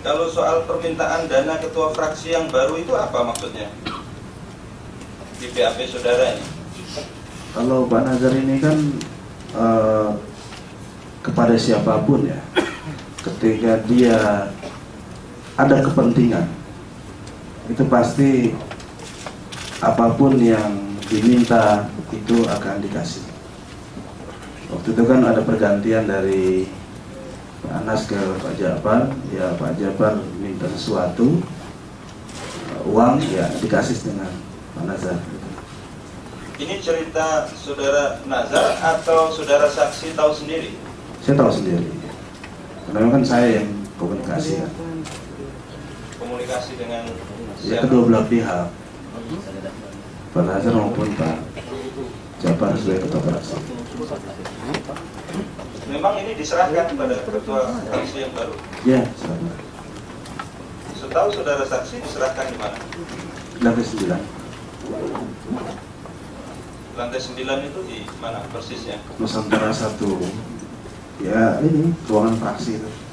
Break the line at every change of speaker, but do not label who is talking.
Kalau soal permintaan dana ketua fraksi yang baru itu apa maksudnya? Di BAP saudara ini.
Kalau Pak Nazar ini kan kepada siapapun ya, ketika dia ada kepentingan, itu pasti apapun yang diminta itu akan dikasih. Waktu itu kan ada pergantian dari Pak Anas ke Pak Jabar, ya Pak Jabar minta sesuatu, uang ya dikasih dengan Pak Nazar.
Ini cerita saudara Nazar atau saudara saksi tahu sendiri?
Saya tahu sendiri, karena memang kan saya yang komunikasi ya.
Komunikasi dengan
Ya kedua belah pihak, Pak Nazar maupun Pak Jabar sebagai ketua fraksi.
Memang ini diserahkan kepada ketua fraksi yang baru?
Ya, sama.
Setahu saudara saksi diserahkan di mana?
Lantai 9.
Lantai 9 itu di mana persisnya?
Nusantara 1. Ya ini ruangan fraksi itu.